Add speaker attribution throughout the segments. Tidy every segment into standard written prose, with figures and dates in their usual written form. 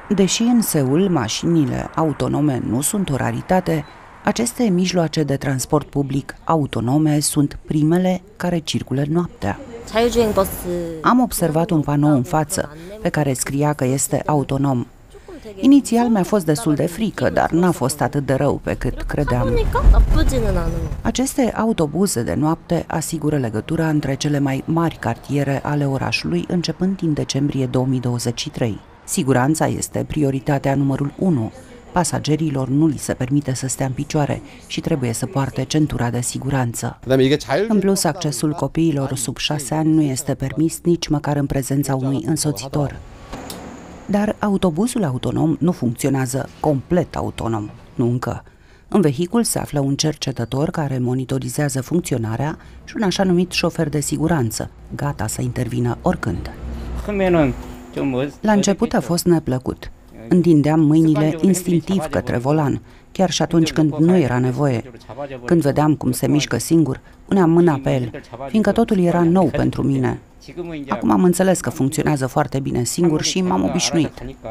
Speaker 1: Deși în Seul mașinile autonome nu sunt o raritate, aceste mijloace de transport public autonome sunt primele care circulă noaptea. Am observat un panou în față pe care scria că este autonom. Inițial mi-a fost destul de frică, dar n-a fost atât de rău pe cât credeam. Aceste autobuze de noapte asigură legătura între cele mai mari cartiere ale orașului începând din decembrie 2023. Siguranța este prioritatea numărul 1. Pasagerilor nu li se permite să stea în picioare și trebuie să poarte centura de siguranță. În plus, accesul copiilor sub 6 ani nu este permis nici măcar în prezența unui însoțitor. Dar autobuzul autonom nu funcționează complet autonom, nu încă. În vehicul se află un cercetător care monitorizează funcționarea și un așa numit șofer de siguranță, gata să intervină oricând. La început a fost neplăcut. Întindeam mâinile instinctiv către volan, chiar și atunci când nu era nevoie. Când vedeam cum se mișcă singur, puneam mâna pe el, fiindcă totul era nou pentru mine. Acum am înțeles că funcționează foarte bine singur și m-am obișnuit.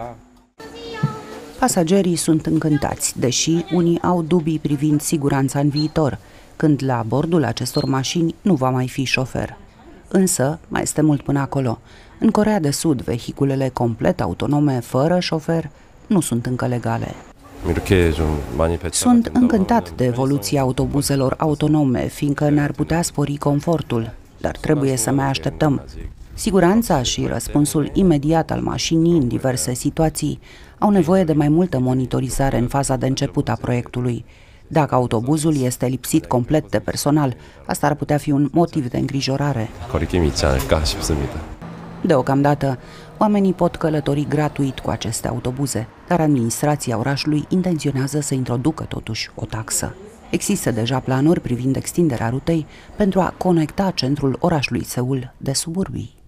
Speaker 1: Pasagerii sunt încântați, deși unii au dubii privind siguranța în viitor, când la bordul acestor mașini nu va mai fi șofer. Însă, mai este mult până acolo. În Coreea de Sud, vehiculele complet autonome, fără șofer, nu sunt încă legale. Sunt încântat de evoluția autobuzelor autonome, fiindcă ne-ar putea spori confortul, dar trebuie să mai așteptăm. Siguranța și răspunsul imediat al mașinii în diverse situații au nevoie de mai multă monitorizare în faza de început a proiectului. Dacă autobuzul este lipsit complet de personal, asta ar putea fi un motiv de îngrijorare. Deocamdată, oamenii pot călători gratuit cu aceste autobuze, dar administrația orașului intenționează să introducă totuși o taxă. Există deja planuri privind extinderea rutei pentru a conecta centrul orașului Seul de suburbii.